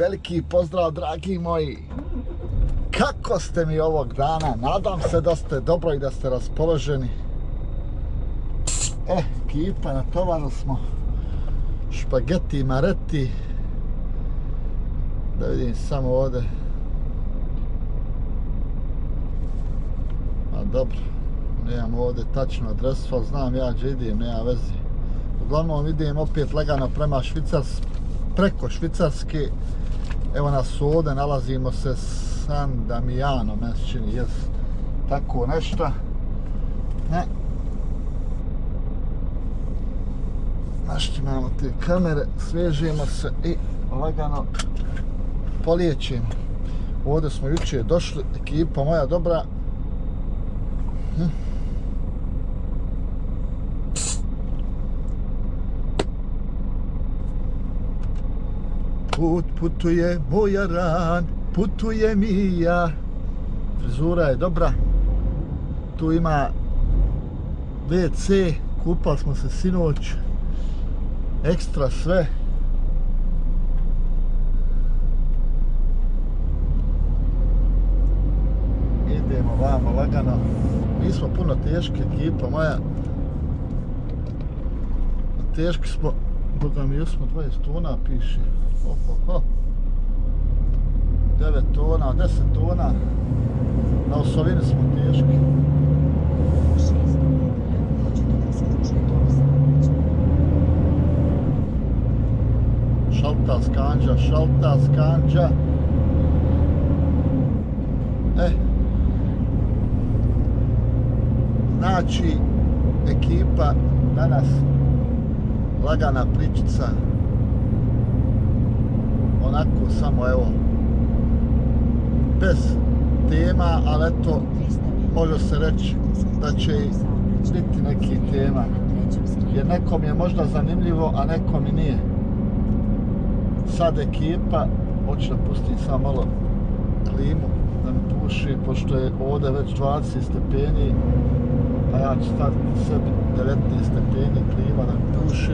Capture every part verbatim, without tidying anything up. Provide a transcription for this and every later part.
veliki pozdrav, dragi moji. Kako ste mi ovog dana? Nadam se da ste dobro i da ste raspoloženi. E, ekipa, natovarili smo špageti i mareti. Da vidim samo ovdje. A dobro, nemam ovdje tačnu adresu, ali znam ja gdje idem, nema veze. Uglavnom idem opet lagano prema Švicarske, preko Švicarske. Evo nas ovdje, nalazimo se San Damiano, meni se čini, jest tako nešto. Ne. Naštimamo te kamere, svežimo se i lagano poliječimo. Ovdje smo jučer došli, ekipa moja dobra. Hm. Put putuje moja ran, putuje mi ja. Frizura je dobra. Tu ima ve ce, kupali smo se sinoć. Ekstra sve. Idemo vamo lagano. Mi smo puno teški, ekipa moja. Teški smo, boga mi smo dvadeset tona piše. Ho, ho, ho. devet tona, deset tona. Na osovini smo teški. Šalta skanđa, šalta skanđa. E. Znači, ekipa danas lagana pričica. Onako samo evo. Bez tema, ali eto, može se reći da će biti neki tema. Jer nekom je možda zanimljivo, a nekom i nije. Sad ekipa, hoću da pustim samo malo klimu da mi puši, pošto je ovdje već dvadeset stepeni, a ja ću staviti sebi devetnaest stepeni klima da mi puši.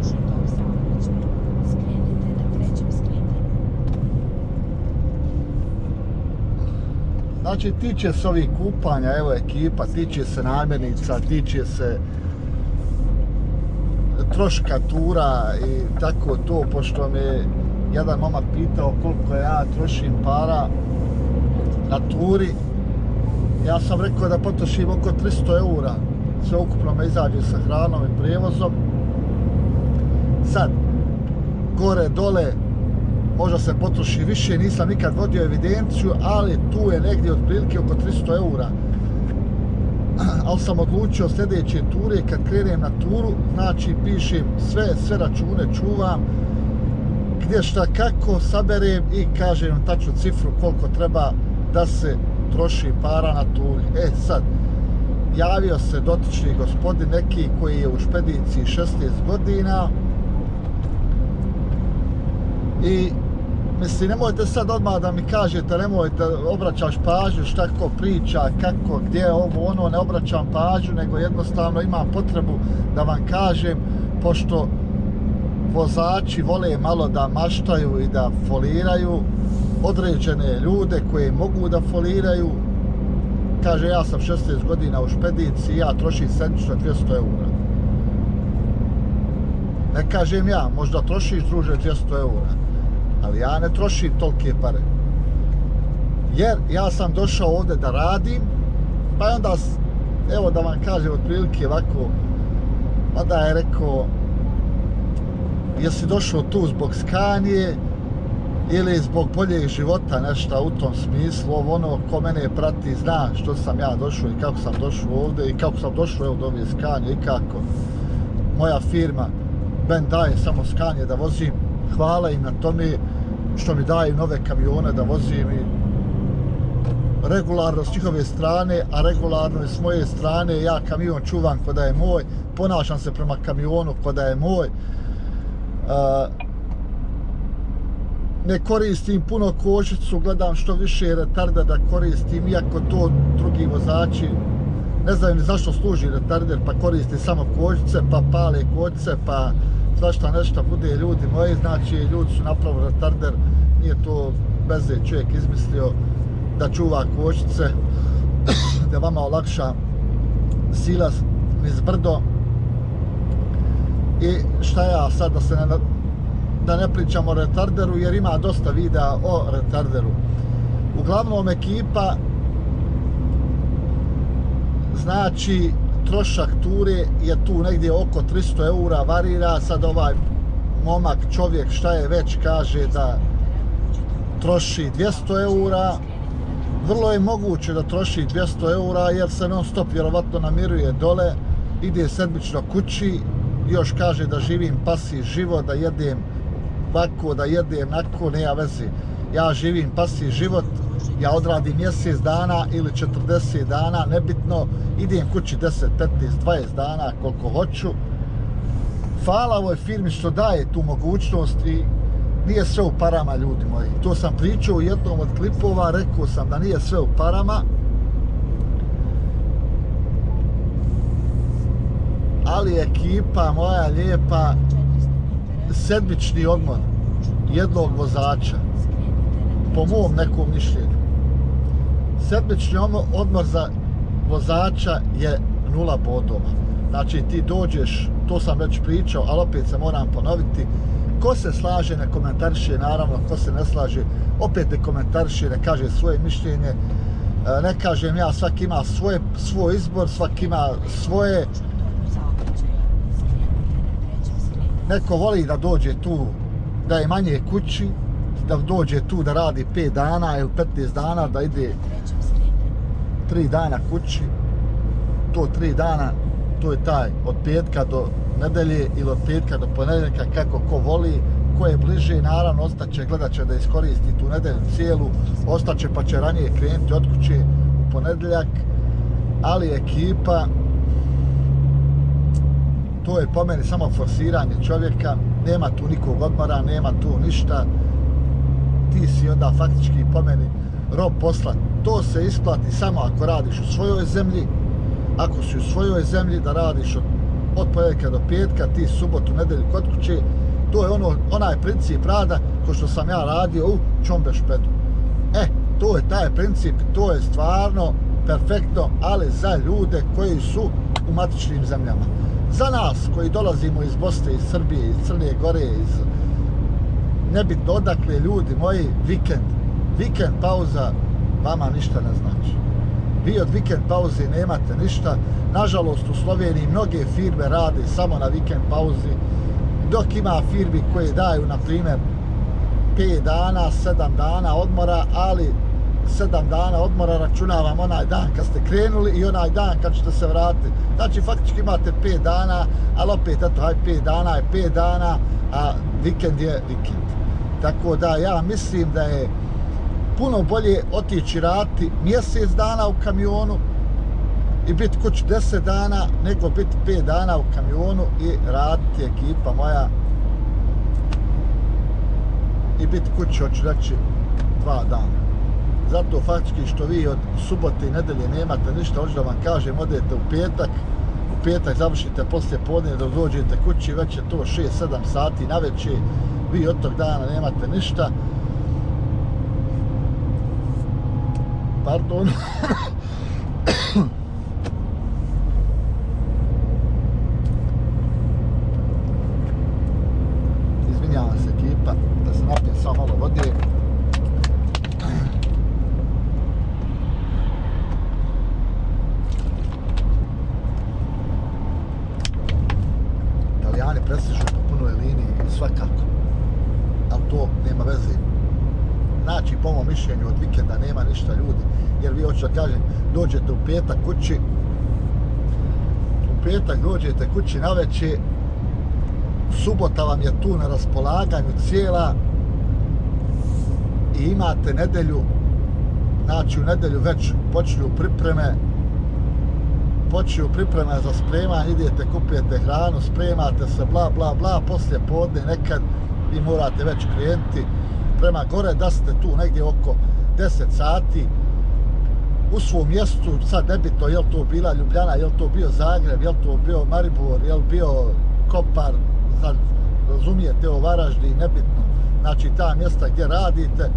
Znači, tiče se ovih kupanja, evo ekipa, tiče se namirnica, tiče se troška tura i tako to, pošto me jedan momak pitao koliko ja trošim para na turi. Ja sam rekao da potrošim oko tristo eura, sve ukupno me izađe sa hranom i prijevozom. Sad, gore, dole, možda se potroši više, nisam nikad vodio evidenciju, ali tu je negdje otprilike oko tristo eura. Ali sam odlučio sljedeće ture, kad krenem na turu, znači pišem sve, sve račune, čuvam, gdje šta kako, saberem i kažem vam tačnu cifru koliko treba da se troši para na turi. E sad, javio se dotični gospodin neki koji je u špediciji šesnaest godina i mislim, nemojte sad odmah da mi kažete, nemojte obraćaš pažnju šta ko priča, kako, gdje, ovo, ono, ne obraćam pažnju, nego jednostavno imam potrebu da vam kažem, pošto vozači vole malo da maštaju i da foliraju određene ljude koje mogu da foliraju. Kaže, ja sam šesnaest godina u špediciji, ja trošim sedmično dvjesto eura. Ne kažem ja, možda trošiš, druže, dvjesto eura. Ali ja ne trošim tolike pare. Jer ja sam došao ovdje da radim, pa onda, evo da vam kažem otprilike ovako, onda je rekao, jesi došao tu zbog Scanie ili zbog boljeg života, nešto u tom smislu, ovo ono, ko mene prati zna što sam ja došao i kako sam došao ovdje i kako sam došao evo do ove Scanie i kako. Moja firma Ben daje samo Scanie da vozim, hvala im na tome što mi daju nove kamione da vozim i regularno s njihove strane, a regularno i s moje strane, ja kamion čuvam ko da je moj, ponašam se prema kamionu ko da je moj. Uh, ne koristim puno kočnicu, gledam što više retarda da koristim, iako to drugi vozači ne znaju ni zašto služi retarder, pa koristi samo kočnice, pa pale kočnice, pa svašta nešto bude, ljudi moji, znači ljudi su napravili retarder nije to veze čovjek izmislio da čuva kočnice, da vama olakša silaz niz brdo. I šta ja sad da se ne, da ne pričam o retarderu, jer ima dosta videa o retarderu. Uglavnom ekipa, znači trošak ture je tu negdje oko tristo eura, varira. Sad ovaj momak, čovjek, šta je već, kaže da troši dvjesto eura. Vrlo je moguće da troši dvjesto eura jer se non stop vjerovatno namiruje dole, ide sedmično kući, još kaže da živim pasi život, da jedem ovako, da jedem nako, nema veze. Ja živim pasi život, ja odradim mjesec dana ili četrdeset dana, nebitno, idem kući deset, petnaest, dvadeset dana koliko hoću. Hvala ovoj firmi što daje tu mogućnost i nije sve u parama, ljudi moji. To sam pričao u jednom od klipova, rekao sam da nije sve u parama. Ali ekipa moja lijepa, sedmični odmor jednog vozača, po mom nekom mišljenju, sedmični odmor za vozača je nula bodova. Znači ti dođeš, to sam već pričao, ali opet se moram ponoviti, ko se slaže ne komentariše, naravno, ko se ne slaže opet ne komentariše, ne kaže svoje mišljenje. Ne kažem ja, svaki ima svoje, svoj izbor, svaki ima svoje. Neko voli da dođe tu, da je manje kući, da dođe tu da radi pet dana ili petnaest dana, da ide tri dana kući. To tri dana, to je taj od petka do nedelje ili od petka do ponedjeljka, kako ko voli, ko je bliže, naravno ostaće, gledat će da iskoristi tu nedelju cijelu, ostaće pa će ranije krenuti od kuće u ponedjeljak, ali ekipa, to je po meni samo forsiranje čovjeka, nema tu nikog odmora, nema tu ništa, ti si onda faktički po meni rob posla. To se isplati samo ako radiš u svojoj zemlji, ako si u svojoj zemlji da radiš od, od ponedjeljka do petka, ti subotu, nedelju kod kuće, to je ono, onaj princip rada ko što sam ja radio u Čombešpedu. E, to je taj princip, to je stvarno perfektno, ali za ljude koji su u matičnim zemljama. Za nas koji dolazimo iz Bosne, iz Srbije, iz Crne Gore, iz nebitno odakle, ljudi moji, vikend, vikend pauza vama ništa ne znači. Vi od vikend pauze nemate ništa. Nažalost, u Sloveniji mnoge firme rade samo na vikend pauzi, dok ima firmi koje daju, na primjer, pet dana, sedam dana odmora, ali sedam dana odmora računavam onaj dan kad ste krenuli i onaj dan kad ćete se vratiti. Znači, faktički imate pet dana, ali opet, eto, haj, pet dana je pet dana, a vikend je vikend. Tako da, ja mislim da je puno bolje otići raditi mjesec dana u kamionu i biti kući deset dana, nego biti pet dana u kamionu i raditi, ekipa moja, i biti kući, hoću reći, dva dana. Zato faktički što vi od subote i nedelje nemate ništa, hoću da vam kažem, odete u petak, u petak završite poslije podne, dok dođete kući, već je to šest sedam sati na večer, vi od tog dana nemate ništa. Pardon. Izvinjavam se, ekipa, da se napijem samo malo vode. Italijani prestižu po punoj liniji, svakako, ali to nema veze. Znači, po mom mišljenju, od vikenda nema ništa, ljudi, jer vi hoćete da kažem, dođete u petak kući, u petak dođete kući naveče, subota vam je tu na raspolaganju cijela i imate nedelju, znači u nedelju već počinju pripreme, počinju pripreme za spremanje, idete, kupujete hranu, spremate se, bla, bla, bla, poslije podne nekad vi morate već krenuti prema gore, da ste tu negdje oko deset sati u svom mjestu. Sad nebitno je li to bila Ljubljana, je li to bio Zagreb, je li to bio Maribor, je li bio Kopar, sad razumijete, o Varaždin, nebitno. znači ta mjesta gdje radite.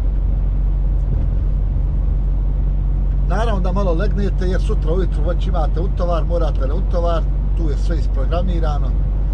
Naravno da malo legnete jer sutra ujutru već imate utovar, morate na utovar, tu je sve isprogramirano.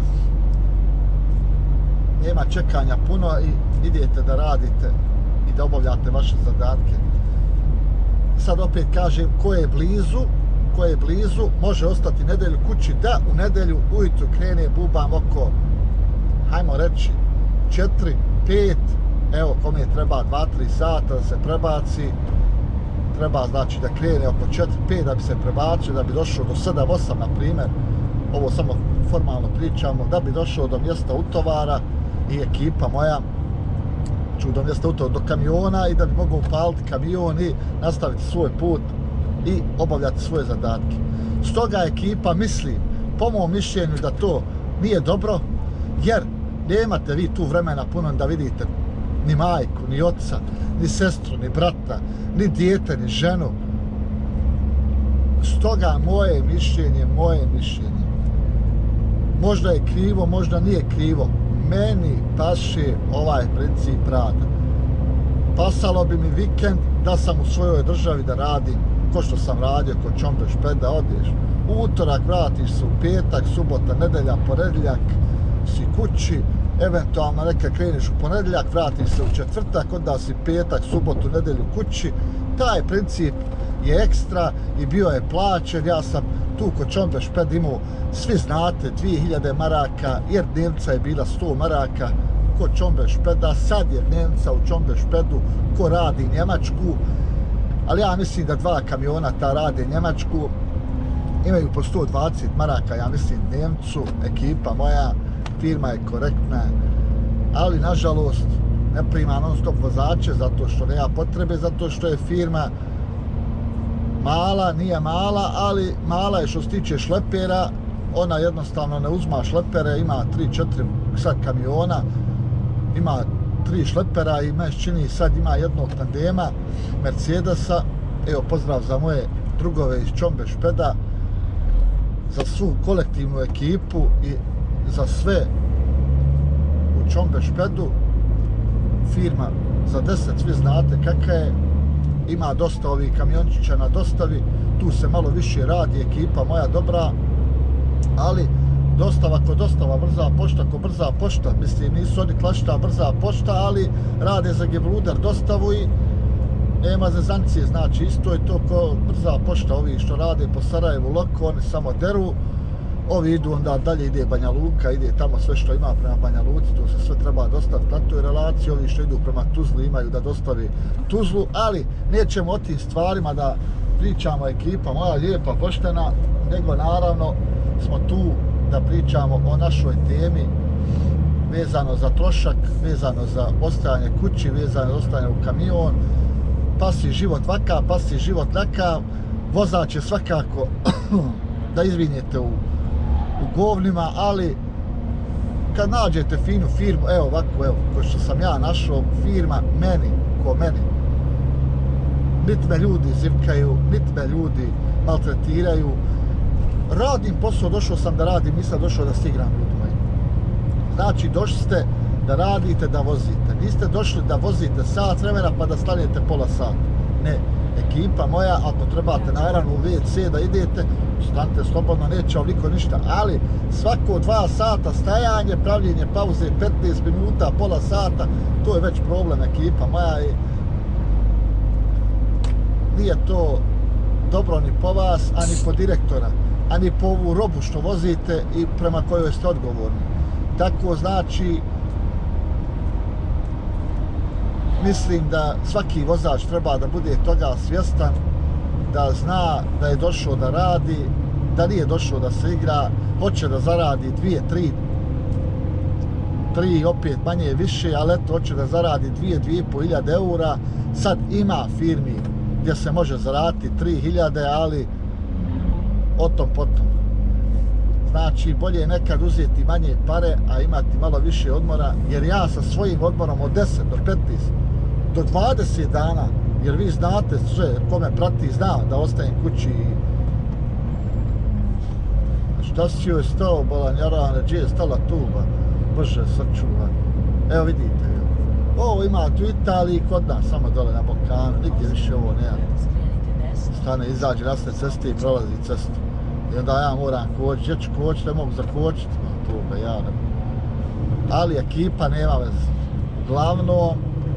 Nema čekanja puno i idete da radite i da obavljate vaše zadatke. Sad opet kažem, ko je blizu, ko je blizu, može ostati nedelju kući, da u nedelju ujutru krene bubam oko, hajmo reći, četiri, pet, evo kome treba dva tri sata da se prebaci, treba znači da krene oko četiri pet da bi se prebacio, da bi došao do sedam osam na primjer, ovo samo formalno pričamo, da bi došao do mjesta utovara i ekipa moja ću do mjesta utovara, do kamiona i da bi mogao upaliti kamion i nastaviti svoj put i obavljati svoje zadatke. Stoga ekipa mislim, po mom mišljenju, da to nije dobro, jer nemate vi tu vremena puno da vidite ni majku, ni oca, ni sestru, ni brata, ni dijete, ni ženu. Stoga moje mišljenje, moje mišljenje, možda je krivo, možda nije krivo, meni paše ovaj princip rada. Pasalo bi mi vikend da sam u svojoj državi da radim, ko što sam radio kod Čombe Špeda, odeš u utorak, vratiš se u petak, subota, nedelja, ponedjeljak, si kući, eventualno neka kreneš u ponedjeljak, vratiš se u četvrtak, onda si petak, subotu, nedelju kući. Taj princip je ekstra i bio je plaćen. Ja sam tu kod Čombe Šped imao, svi znate, dvije hiljade maraka, jer dnevnica je bila sto maraka kod Čombe Špeda, sad je dnevnica u Čombe Špedu ko radi Njemačku, ali ja mislim da dva kamiona ta rade Njemačku, imaju po sto dvadeset maraka, ja mislim, dnevnicu, ekipa moja, firma je korektna, ali nažalost ne prima non stop vozače zato što nema potrebe, zato što je firma mala, nije mala, ali mala je što se tiče šlepera, ona jednostavno ne uzma šlepere, ima tri četiri sad kamiona, ima tri šlepera i meni čini sad ima jednog tandema Mercedesa. Evo pozdrav za moje drugove iz Čombe Špeda, za svu kolektivnu ekipu i za sve u Čombe Špedu. Firma za deset, svi znate kakva je, ima dosta ovih kamiončića na dostavi, tu se malo više radi, ekipa moja dobra, ali dostava ko dostava, brza pošta ko brza pošta, mislim nisu oni klašta brza pošta, ali rade za Gebluder dostavu i nema zezancije, znači isto je to ko brza pošta, ovi što rade po Sarajevu Loko, oni samo deru, ovi idu onda dalje, ide Banja Luka, ide tamo sve što ima prema Banja Luci, tu se sve treba dostaviti na toj relaciji, ovi što idu prema Tuzli imaju da dostavi Tuzlu, ali nećemo o tim stvarima da pričamo, ekipa moja lijepa, poštena, nego naravno smo tu da pričamo o našoj temi vezano za trošak, vezano za ostajanje kući, vezano za ostajanje u kamion, pa si život vakav, pa si život nakav, vozač je svakako da izvinjete u, u govnima, ali kad nađete finu firmu, evo ovako, evo, ko što sam ja našao, firma meni, ko meni, niti me ljudi zivkaju, niti me ljudi maltretiraju, radim posao, došao sam da radim, nisam došao da stigram, ljudi moji. Znači, došli ste da radite, da vozite. Niste došli da vozite sat vremena pa da stanete pola sata. Ne, ekipa moja, ako trebate naravno u ve ce da idete, stanite slobodno, neće ovoliko ništa, ali svako dva sata stajanje, pravljenje pauze, petnaest minuta, pola sata, to je već problem, ekipa moja, i nije to dobro ni po vas, a ni po direktora, a ni po ovu robu što vozite i prema kojoj ste odgovorni. Tako znači, mislim da svaki vozač treba da bude toga svjestan, da zna da je došao da radi, da nije došao da se igra, hoće da zaradi dvije, tri, tri opet manje više, ali eto, hoće da zaradi dvije, dvije i po hiljade eura. Sad ima firmi gdje se može zaraditi tri hiljade, ali o tom potom. Znači, bolje je nekad uzeti manje pare, a imati malo više odmora, jer ja sa svojim odmorom od deset do petnaest do dvadeset dana, jer vi znate sve, kome prati zna da ostajem kući. Šta si joj stao, balanjarane, gdje je stala tuba? Bože, sačuva. Evo vidite, Ovo ima u Italiji, kod nas, samo dole na Balkanu, nigdje više ovo nema. Stane, izađe na sve ceste i prolazi cestu. I onda ja moram kočiti, gdje ću kočiti, ne mogu zakočiti, to ga ja ne. Ali ekipa nema veze. Glavno,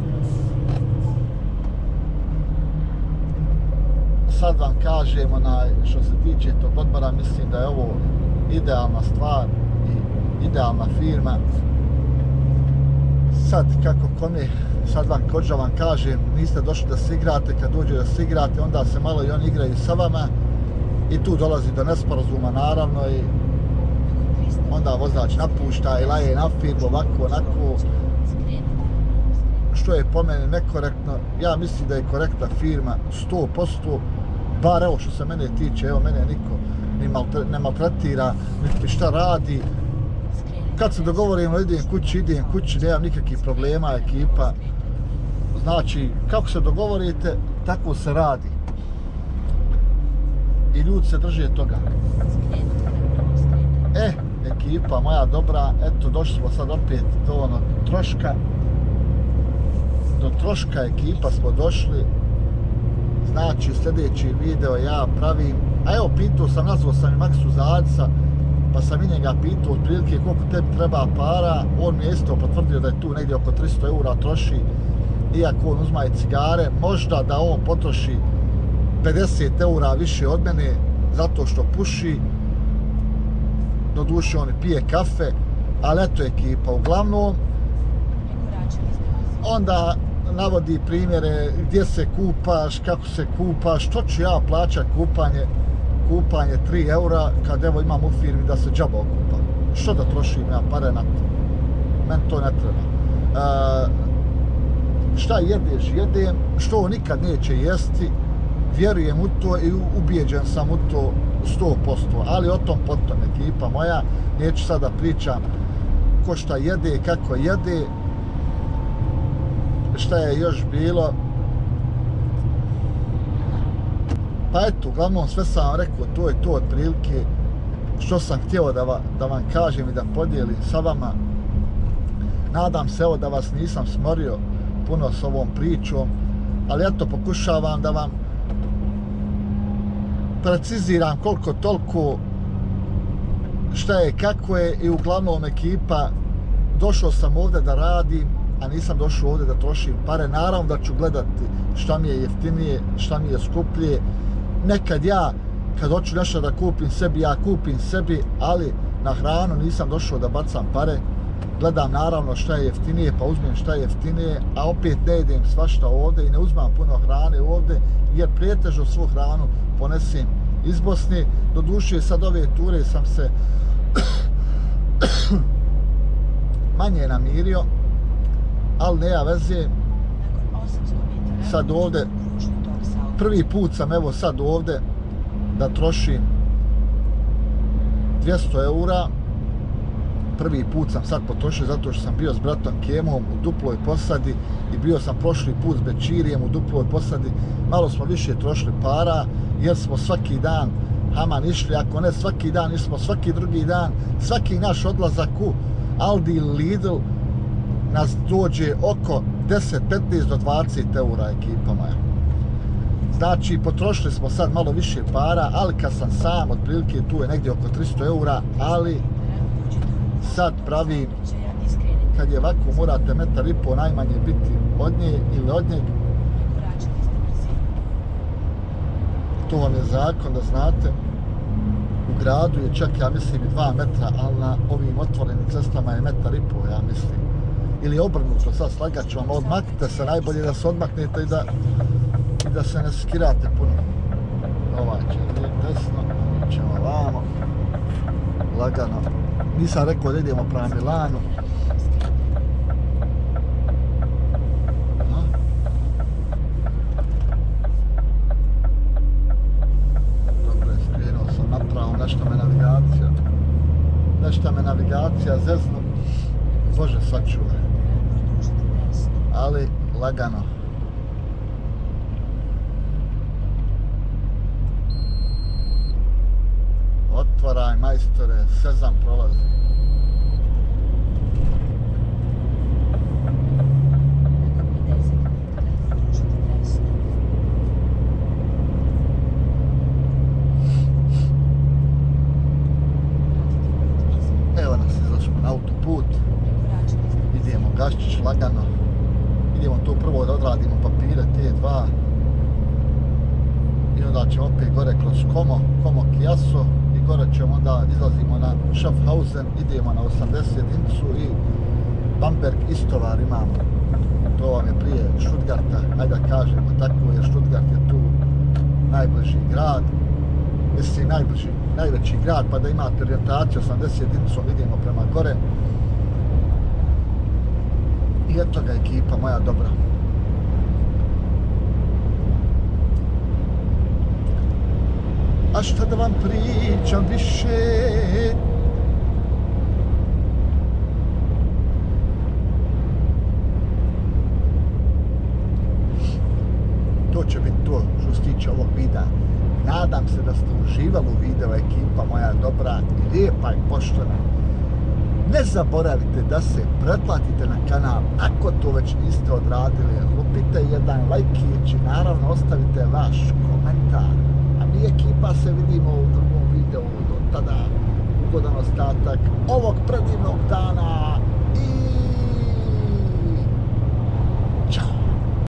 sad vam kažem, onaj, što se tiče tog odmora, mislim da je ovo idealna stvar i idealna firma. Sad, kako kome, sad vam kođa vam kažem, niste došli da se igrate, kad dođe da se igrate, onda se malo i oni igraju sa vama i tu dolazi do nesporazuma, naravno, i onda vozač napušta i laje na firmu, ovako, onako, što je po mene nekorektno. Ja mislim da je korektna firma sto posto, bar evo što se mene tiče, evo mene niko ne maltretira, niti šta radi. Kad se dogovorimo, idem kući, idem kući, nemam nikakvih problema, ekipa. Znači, kako se dogovorite, tako se radi. I ljudi se drže toga. E, ekipa moja dobra, eto, došli smo sad opet do onog troška. Do troška ekipa smo došli. Znači, sljedeći video ja pravim, a evo, pitao sam, nazvao sam i Maksu Zadca, pa sam i njega pitao otprilike koliko tebi treba para. On mi je isto potvrdio da je tu negdje oko tristo eura troši, iako on uzma i cigare. Možda da on potroši pedeset eura više od mene zato što puši, doduše on pije kafe, ali eto ekipa, uglavnom onda navodi primjere gdje se kupaš, kako se kupaš, što ću ja plaćati kupanje, kupanje tri eura kad evo imam u firmi da se džaba okupa. Što da trošim ja pare na to? Meni to ne treba. E, šta jedeš, jedem, što on nikad neće jesti, vjerujem u to i ubijeđen sam u to sto posto, ali o tom potom ekipa moja, neću sada pričam ko šta jede, kako jede, šta je još bilo. Pa eto, uglavnom sve sam vam rekao, to je to otprilike što sam htio da, va, da vam kažem i da podijelim sa vama. Nadam se evo da vas nisam smorio puno s ovom pričom, ali eto pokušavam da vam preciziram koliko toliko šta je, kako je i uglavnom ekipa. Došao sam ovdje da radim, a nisam došao ovdje da trošim pare. Naravno da ću gledati šta mi je jeftinije, šta mi je skuplje. Nekad ja, kad hoću nešto da kupim sebi, ja kupim sebi, ali na hranu nisam došao da bacam pare. Gledam naravno šta je jeftinije, pa uzmem šta je jeftinije, a opet ne jedem svašta ovdje i ne uzmam puno hrane ovdje, jer pretežno svu hranu ponesem iz Bosne. Doduše sad ove ture sam se manje namirio, ali nema veze. Sad ovdje, prvi put sam evo sad ovdje da trošim dvjesto eura. Prvi put sam sad potrošio zato što sam bio s bratom Kemom u duploj posadi i bio sam prošli put s Bećirijem u duploj posadi. Malo smo više trošili para jer smo svaki dan haman išli, ako ne svaki dan, išli svaki drugi dan. Svaki naš odlazak u Aldi ili Lidl nas dođe oko deset, petnaest do dvadeset eura ekipa moja. Znači, potrošili smo sad malo više para, ali kad sam sam, otprilike tu je negdje oko tristo eura, ali sad pravim, kad je ovako morate metar i po najmanje biti od nje ili od njeg. To vam je zakon da znate. U gradu je čak, ja mislim, i dva metra, ali na ovim otvorenim cestama je metar i po, ja mislim. Ili obrnuto, sad slagat ću vam, odmaknite se, najbolje da se odmaknete i da, i da se ne skirate puno. Ovaj će desno, mi ćemo ovamo, lagano. Nisam rekao da idemo prema Milanu. Dobro je, skrenuo sam napravo, nešto me navigacija. Nešto me navigacija zeznu. Bože, sačuvaj. Ali lagano. Otvaraj, majstore, sezam prolazi. put. Idemo Gaščić lagano. Idemo tu prvo da odradimo papire, te dva. I onda ćemo opet gore kroz Komo, Komo Kijaso. I gore ćemo onda, izlazimo na Schaffhausen, idemo na osamdeset jedinicu i Bamberg istovar imamo. To vam je prije Stuttgarta, ajde da kažemo tako, jer Stuttgart je tu najbliži grad. Mislim, najbliži, najveći grad, pa da imate orijentaciju osamdeset jedinicom, idemo prema gore. I eto ga ekipa moja dobra. A šta da vam pričam više? To će biti to što se tiče ovog videa. Nadam se da ste uživali u videu, ekipa moja dobra i lijepa i poštena. Ne zaboravite da se pretplatite na kanal ako to već niste odradili. Lupite jedan lajkić i naravno ostavite vaš komentar. A mi ekipa se vidimo u drugom videu. Do tada ugodan ostatak ovog predivnog dana.